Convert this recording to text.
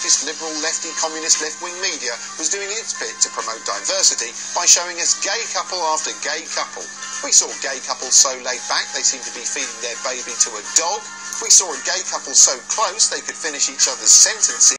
largest liberal, lefty, communist, left-wing media was doing its bit to promote diversity by showing us gay couple after gay couple. We saw gay couples so laid back they seemed to be feeding their baby to a dog. We saw a gay couple so close they could finish each other's sentences.